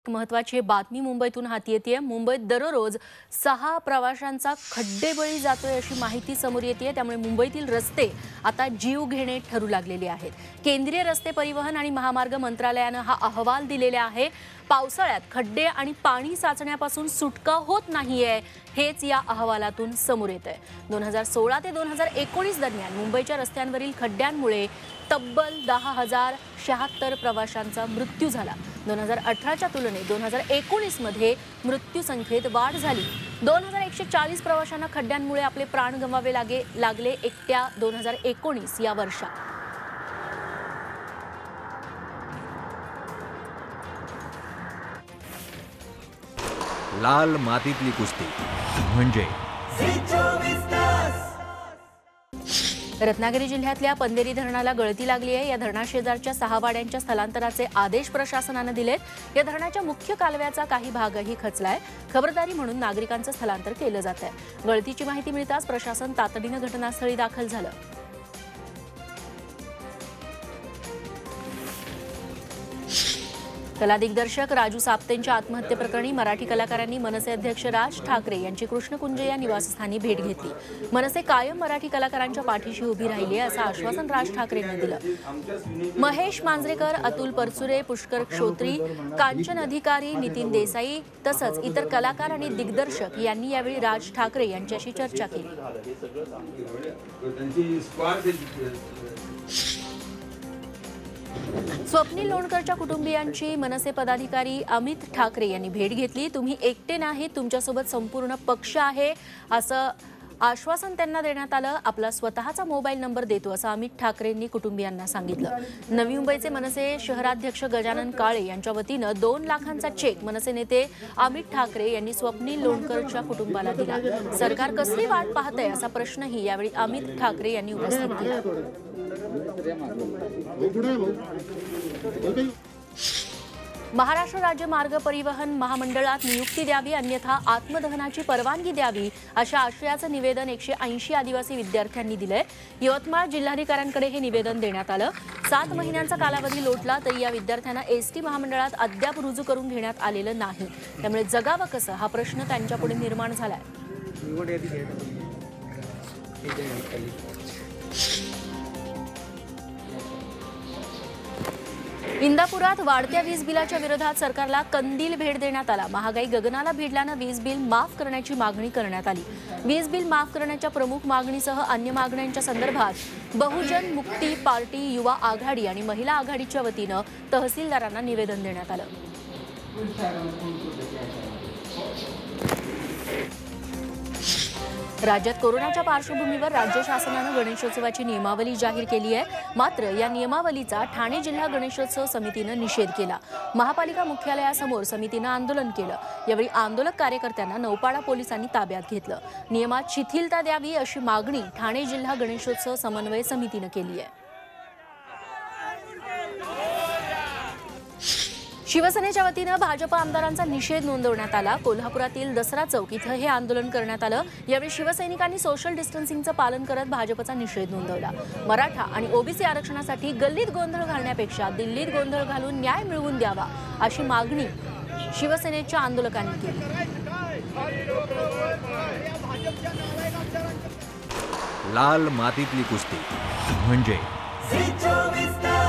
महत्त्वाची बातमी मुंबईतून हाती येतेय। मुंबईत दररोज 6 प्रवाशांचा खड्डेबळी जातोय अशी माहिती समोर येतेय। त्यामुळे मुंबईतील रस्ते आता जीव घेणे ठरू लागलेले आहेत। केंद्रीय रस्ते परिवहन आणि महामार्ग मंत्रालयाने हा अहवाल दिलेला आहे। पावसाळ्यात खड्डे आणि पाणी साचण्यापासून सुटका होत नाहीये, हेच या अहवालातून समोर येतंय। 2016 ते 2019 दरम्यान मुंबईच्या रस्त्यांवरील खड्ड्यांमुळे तब्बल 10,076 प्रवाशांचा मृत्यू झाला। 2018च्या तुलनेत 2019 मध्ये मृत्यू संख्येत वाढ झाली। 2140 प्रवाशांना खड्ड्यांमुळे आपले प्राण गमवावे लागले एकट्या 2019 या वर्षात। लाल मातीतली कुस्ती म्हणजे रत्नागिरी जिल्ह्यातल्या पंदेरी धरणाला गळती लागली आहे। या धरणाशेजारच्या 6 वाड्यांच्या स्थलांतराचे आदेश प्रशासनाने दिलेत। या धरणाच्या मुख्य कालव्याचा काही भागही खचलाय। खबरदारी म्हणून नागरिकांचं स्थलांतर केलं जात आहे। गळतीची माहिती मिळताच प्रशासन तातडीने घटनास्थळी दाखल झालं। कला दिग्दर्शक राजू साप्तेंच्या आत्महत्येप्रकरणी मराठी कलाकारांनी मनसे अध्यक्ष राज ठाकरे यांची कृष्णकुंज या निवासस्थानी भेट घेतली। मनसे कायम मराठी कलाकारांच्या पाठीशी उभी राहिली असं आश्वासन राज ठाकरेंनी दिलं। महेश मांजरेकर, अतुल परचुरे, पुष्कर क्षोत्री, कांचन अधिकारी, नितीन देसाई तसंच इतर कलाकार आणि दिग्दर्शक यांनी यावेळी राज ठाकरे यांच्याशी चर्चा केली। स्वप्नील लोणकरच्या कुटुंबियांची मनसे पदाधिकारी अमित ठाकरे यांनी भेट घेतली। तुम्ही एकटे नाही, तुमच्यासोबत संपूर्ण पक्ष आहे असं आश्वासन त्यांना देण्यात आलं। आपला स्वतःचा मोबाईल नंबर देतो असं अमित ठाकरेंनी कुटुंबियांना सांगितलं। नवी मुंबईचे मनसे शहराध्यक्ष गजानन काळे यांच्या वतीनं 2 लाखांचा चेक मनसे नेते अमित ठाकरे यांनी स्वप्नील लोणकरच्या कुटुंबाला दिला। सरकार कसली वाट पाहतंय असा प्रश्नही यावेळी अमित ठाकरे यांनी उपस्थित केला। महाराष्ट्र राज्य मार्ग परिवहन महामंडळात नियुक्ती द्यावी, अन्यथा आत्मदहनाची परवानगी द्यावी अशा आशयाचं निवेदन 180 आदिवासी विद्यार्थ्यांनी दिलंय। यवतमाळ जिल्हाधिकाऱ्यांकडे हे निवेदन देण्यात आलं। 7 महिन्यांचा कालावधी लोटला तरी या विद्यार्थ्यांना एसटी महामंडळात अद्याप रुजू करून घेण्यात आलेलं नाही। त्यामुळे जगावं कसं हा प्रश्न त्यांच्यापुढे निर्माण झालाय। इंदापुरात वाढत्या वीज बिलाच्या विरोधात सरकारला कंदील भेट देण्यात आला। महागाई गगनाला भिडल्यानं वीज बिल माफ करण्याची मागणी करण्यात आली। वीज बिल माफ करण्याच्या प्रमुख मागणीसह अन्य मागण्यांच्या संदर्भात बहुजन मुक्ती पार्टी, युवा आघाडी आणि महिला आघाडीच्या वतीनं तहसीलदारांना निवेदन देण्यात आलं। राज्यात कोरोनाच्या पार्श्वभूमीवर राज्य शासनाने गणेशोत्सवाची नियमावली जाहीर केली आहे। मात्र या नियमावलीचा ठाणे जिल्हा गणेशोत्सव समितीने निषेध केला। महापालिका मुख्यालयासमोर समितीने आंदोलन केलं। यावेळी आंदोलक कार्यकर्त्यांना नौपाडा पोलिसांनी ताब्यात घेतलं। नियमात शिथिलता द्यावी अशी मागणी ठाणे जिल्हा गणेशोत्सव समन्वय समितीने केली आहे। शिवसेनेच्या वतीनं भाजप आमदारांचा निषेध नोंदवण्यात आला। कोल्हापुरातील दसरा चौक इथं हे आंदोलन करण्यात आलं। यावेळी शिवसैनिकांनी सोशल डिस्टन्सिंगचं पालन करत भाजपचा निषेध नोंदवला। मराठा आणि ओबीसी आरक्षणासाठी गल्लीत गोंधळ घालण्यापेक्षा दिल्लीत गोंधळ घालून न्याय मिळवून द्यावा अशी मागणी शिवसेनेच्या आंदोलकांनी केली। लाल मातीतली कुस्ती म्हणजे